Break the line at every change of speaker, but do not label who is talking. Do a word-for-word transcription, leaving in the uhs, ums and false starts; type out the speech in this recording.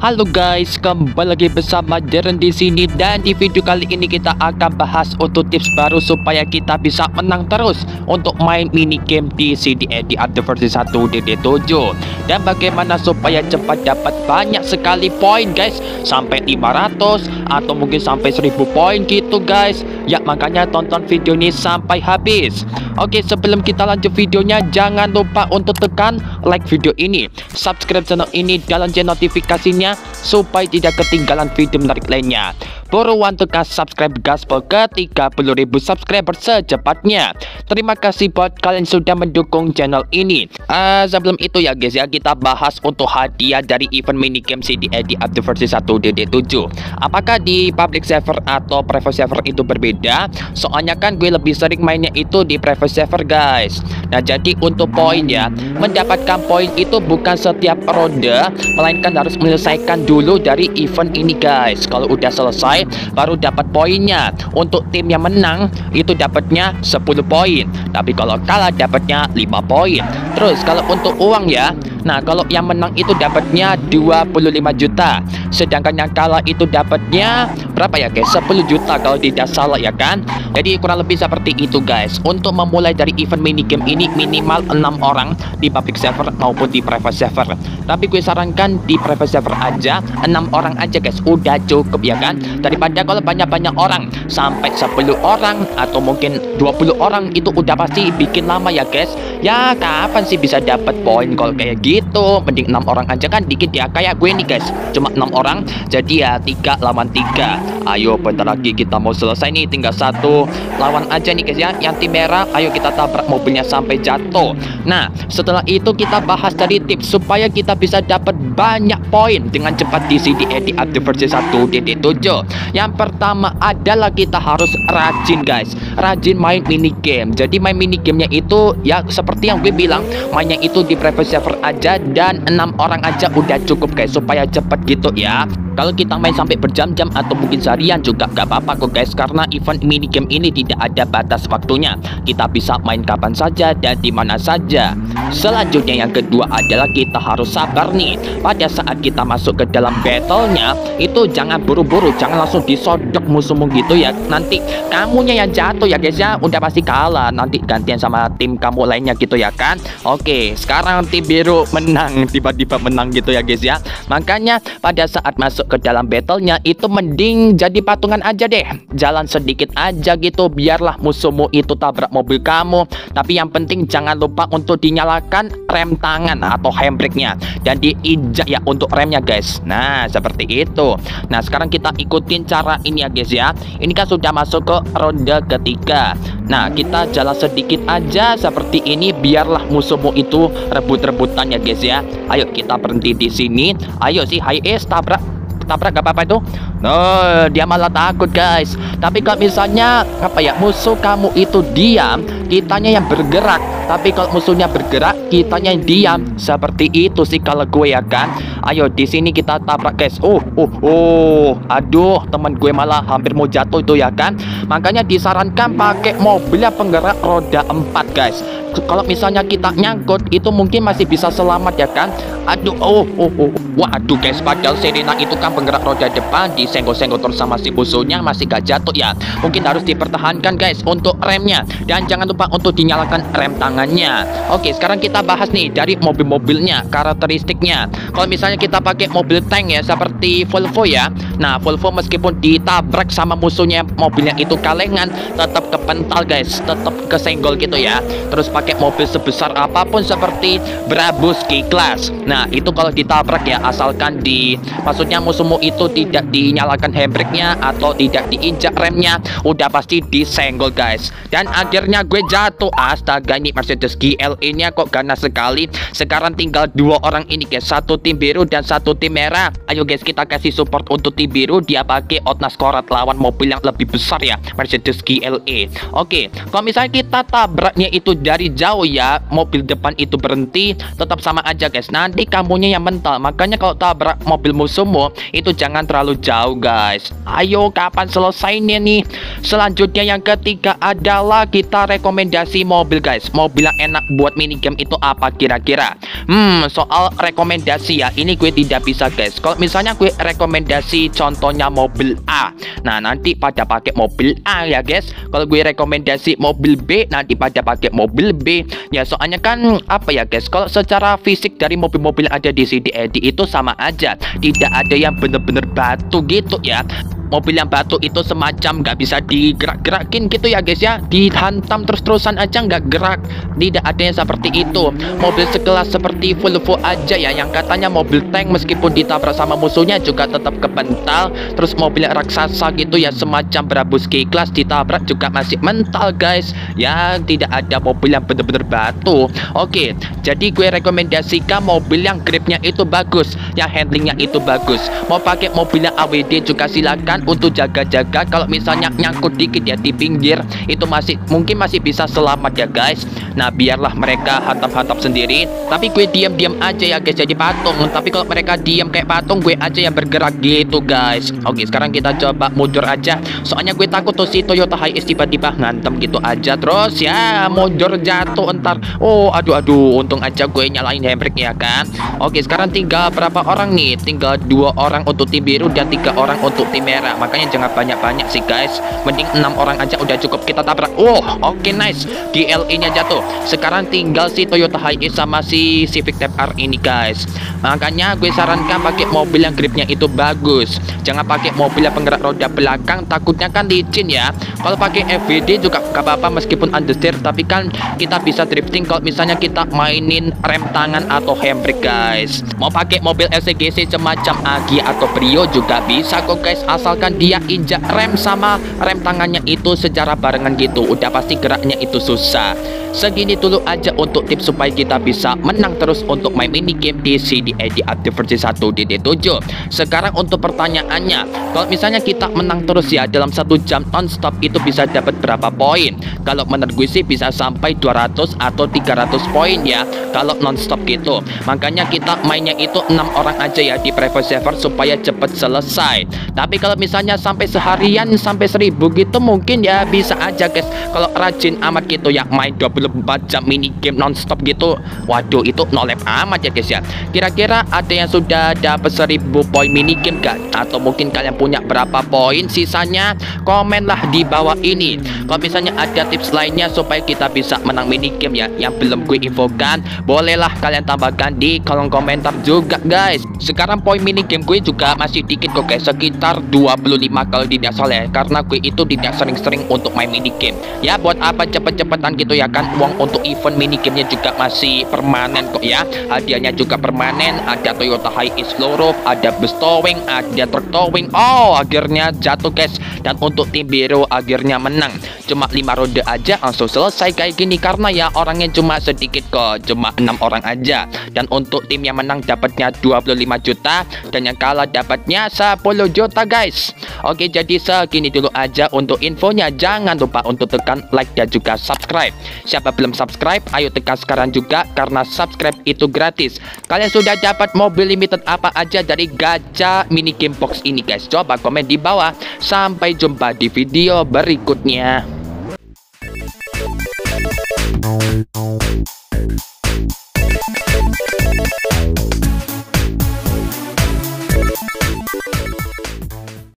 Halo guys, kembali lagi bersama Darren di sini, dan di video kali ini kita akan bahas untuk tips baru supaya kita bisa menang terus untuk main mini game di C D A di update versi satu D D tujuh, dan bagaimana supaya cepat dapat banyak sekali poin guys, sampai lima ratus atau mungkin sampai seribu poin gitu guys. Ya, makanya tonton video ini sampai habis. Oke, sebelum kita lanjut videonya, jangan lupa untuk tekan like video ini, subscribe channel ini, dan lonceng notifikasinya supaya tidak ketinggalan video menarik lainnya. Buruan tekan subscribe gaspol ke tiga puluh ribu subscriber secepatnya. Terima kasih buat kalian sudah mendukung channel ini. uh, Sebelum itu ya guys ya, kita bahas untuk hadiah dari event minigame C D A di update versi satu D D tujuh. Apakah di public server atau private server itu berbeda? Soalnya kan gue lebih sering mainnya itu di private server guys. Nah, jadi untuk poin ya, mendapatkan poin itu bukan setiap ronde, melainkan harus menyelesaikan dulu dari event ini guys. Kalau udah selesai baru dapat poinnya. Untuk tim yang menang itu dapatnya sepuluh poin, tapi kalau kalah dapatnya lima poin. Terus kalau untuk uang ya, nah kalau yang menang itu dapatnya dua puluh lima juta, sedangkan yang kalah itu dapatnya berapa ya guys, sepuluh juta kalau tidak salah ya kan. Jadi kurang lebih seperti itu guys. Untuk memulai dari event minigame ini minimal enam orang di public server maupun di private server, tapi gue sarankan di private server aja, enam orang aja guys, udah cukup ya kan. Daripada kalau banyak-banyak orang sampai sepuluh orang atau mungkin dua puluh orang, itu udah pasti bikin lama ya guys. Ya kapan sih bisa dapat poin kalau kayak gitu? Mending enam orang aja kan, dikit ya. Kayak gue nih guys, cuma enam orang, jadi ya tiga lawan tiga. Ayo bentar lagi kita mau selesai nih, tinggal satu lawan aja nih guys ya. Yang tim merah, ayo kita tabrak mobilnya sampai jatuh. Nah, setelah itu kita bahas dari tips supaya kita bisa dapat banyak poin dengan cepat di C D A di update versi satu D D tujuh. Yang pertama adalah kita harus rajin guys, rajin main mini game. Jadi main mini gamenya itu ya seperti yang gue bilang, mainnya itu di private server aja, dan enam orang aja udah cukup guys, supaya cepet gitu ya. Kalau kita main sampai berjam-jam atau mungkin seharian juga gak apa-apa kok guys, karena event mini game ini tidak ada batas waktunya. Kita bisa main kapan saja dan di mana saja. Selanjutnya yang kedua adalah kita harus sabar nih. Pada saat kita masuk ke dalam battlenya itu jangan buru-buru, jangan langsung disodok musuhmu gitu ya. Nanti kamunya yang jatuh ya guys ya, udah pasti kalah, nanti gantian sama tim kamu lainnya gitu ya kan. Oke, sekarang tim biru menang, tiba-tiba menang gitu ya guys ya. Makanya pada saat masuk ke dalam battlenya itu mending jadi patungan aja deh, jalan sedikit aja gitu, biarlah musuhmu itu tabrak mobil kamu. Tapi yang penting jangan lupa untuk dinyalakan rem tangan atau handbrake-nya, dan diinjak ya untuk remnya guys. Nah seperti itu. Nah sekarang kita ikutin cara ini ya guys ya. Ini kan sudah masuk ke ronde ketiga. Nah kita jalan sedikit aja seperti ini, biarlah musuhmu itu rebut-rebutan ya guys ya. Ayo kita berhenti di sini. Ayo sih, hai es tabrak tabrak gak apa-apa itu. No, dia malah takut guys. Tapi kalau misalnya apa ya, musuh kamu itu diam, kitanya yang bergerak. Tapi kalau musuhnya bergerak, kitanya yang diam. Seperti itu sih kalau gue ya kan. Ayo di sini kita tabrak guys. Oh, oh, oh. Aduh, teman gue malah hampir mau jatuh itu ya kan. Makanya disarankan pakai mobil yang penggerak roda empat guys. Kalau misalnya kita nyangkut itu mungkin masih bisa selamat ya kan. Aduh, oh, oh, oh. Waduh guys, padahal Serena itu kan penggerak roda depan, disenggol-senggol terus sama si musuhnya, masih gak jatuh ya. Mungkin harus dipertahankan guys untuk remnya, dan jangan lupa untuk dinyalakan rem tangannya. Oke, sekarang kita bahas nih dari mobil-mobilnya, karakteristiknya. Kalau misalnya kita pakai mobil tank ya, seperti Volvo ya. Nah Volvo meskipun ditabrak sama musuhnya, mobilnya itu kalengan, tetap kepental guys, tetap kesenggol gitu ya. Terus pakai mobil sebesar apapun seperti Brabus G-Class, nah itu kalau ditabrak ya, asalkan di maksudnya musuhmu itu tidak dinyalakan handbrake-nya atau tidak diinjak remnya, udah pasti disenggol guys. Dan akhirnya gue jatuh. Astaga, ini Mercedes G L E-nya kok ganas sekali. Sekarang tinggal dua orang ini guys, satu tim biru dan satu tim merah. Ayo guys, kita kasih support untuk tim biru, dia pakai Outnas Korat lawan mobil yang lebih besar ya, Mercedes G L E. Oke, kalau misalnya kita tabraknya itu dari jauh ya, mobil depan itu berhenti, tetap sama aja guys. Nanti kamunya yang mental. Makanya kalau tabrak mobil musuhmu itu jangan terlalu jauh guys. Ayo, kapan selesainya nih? Selanjutnya yang ketiga adalah kita rekomendasi mobil guys. Mobil yang enak buat minigame itu apa kira-kira? Hmm, soal rekomendasi ya, ini gue tidak bisa guys. Kalau misalnya gue rekomendasi contohnya mobil A, nah nanti pada pakai mobil A ya guys. Kalau gue rekomendasi mobil B, nanti pada pakai mobil B. Ya soalnya kan apa ya guys, kalau secara fisik dari mobil-mobil yang ada di C D E D itu sama aja. Tidak ada yang bener-bener batu gitu ya. Mobil yang batu itu semacam nggak bisa digerak-gerakin gitu ya guys ya, dihantam terus-terusan aja nggak gerak. Tidak ada yang seperti itu. Mobil sekelas seperti Volvo aja ya, yang katanya mobil tank meskipun ditabrak sama musuhnya juga tetap kepental. Terus mobil raksasa gitu ya, semacam Brabus G-Class ditabrak juga masih mental guys. Ya tidak ada mobil yang bener-bener batu. Oke, jadi gue rekomendasikan mobil yang gripnya itu bagus, yang handlingnya itu bagus. Mau pakai mobil yang A W D juga silakan, untuk jaga-jaga. Kalau misalnya nyangkut dikit ya di pinggir, itu masih mungkin masih bisa selamat ya guys. Nah biarlah mereka hantam-hantam sendiri, tapi gue diam-diam aja ya guys, jadi patung. Tapi kalau mereka diam kayak patung, gue aja yang bergerak gitu guys. Oke, sekarang kita coba mundur aja, soalnya gue takut tuh si Toyota Hiace tiba-tiba ngantem gitu aja. Terus ya mundur jatuh entar. Oh aduh aduh, untung aja gue nyalain handbrake ya kan. Oke, sekarang tinggal berapa orang nih? Tinggal dua orang untuk tim biru dan tiga orang untuk tim merah. Makanya jangan banyak-banyak sih guys, mending enam orang aja udah cukup kita tabrak. Oh oke okay, nice, G L E nya jatuh. Sekarang tinggal si Toyota Hiace sama si Civic Type R ini guys. Makanya gue sarankan pakai mobil yang gripnya itu bagus. Jangan pakai mobil yang penggerak roda belakang, takutnya kan licin ya. Kalau pakai F W D juga gak apa-apa meskipun understeer, tapi kan kita bisa drifting kalau misalnya kita mainin rem tangan atau handbrake guys. Mau pakai mobil S C G C semacam Agi atau Brio juga bisa kok guys, asalkan dia injak rem sama rem tangannya itu secara barengan gitu, udah pasti geraknya itu susah. Segini dulu aja untuk tips supaya kita bisa menang terus untuk main minigame di C D E D update versi satu D D tujuh. Sekarang untuk pertanyaannya, kalau misalnya kita menang terus ya dalam satu jam non-stop, itu bisa dapat berapa poin? Kalau menurut gue sih bisa sampai dua ratus atau tiga ratus poin ya kalau non-stop gitu. Makanya kita mainnya itu enam orang aja ya di private server supaya cepet selesai. Tapi kalau misalnya sampai seharian sampai seribu gitu mungkin ya bisa aja guys. Kalau rajin amat gitu ya, main dua puluh empat jam mini game non-stop gitu, waduh itu no lab amat ya guys ya. Kira-kira ada yang sudah dapat seribu poin mini game gak? Atau mungkin kalian punya berapa poin sisanya? Komenlah di bawah ini. Kalau misalnya ada tips lainnya supaya kita bisa menang mini game ya yang belum gue infokan, bolehlah kalian tambahkan di kolom komentar juga guys. Sekarang poin mini game gue juga masih dikit kok guys, sekitar dua puluh lima kalau tidak salah ya, karena gue itu tidak sering-sering untuk main mini game. Ya buat apa cepet-cepetan gitu ya kan. Uang untuk event mini gamenya juga masih permanen kok ya. Hadiahnya juga permanen. Ada Toyota Hiace Low Roof, ada bus towing, ada truck towing. Oh akhirnya jatuh guys. Dan untuk tim biru akhirnya menang. Cuma lima ronde aja langsung selesai kayak gini, karena ya orangnya cuma sedikit kok, cuma enam orang aja. Dan untuk tim yang menang dapatnya dua puluh lima juta, dan yang kalah dapatnya sepuluh juta guys. Oke, jadi segini dulu aja untuk infonya. Jangan lupa untuk tekan like dan juga subscribe. Siapa belum subscribe, ayo tekan sekarang juga, karena subscribe itu gratis. Kalian sudah dapat mobil limited apa aja dari gacha mini game box ini guys? Coba komen di bawah. Sampai jumpa di video berikutnya.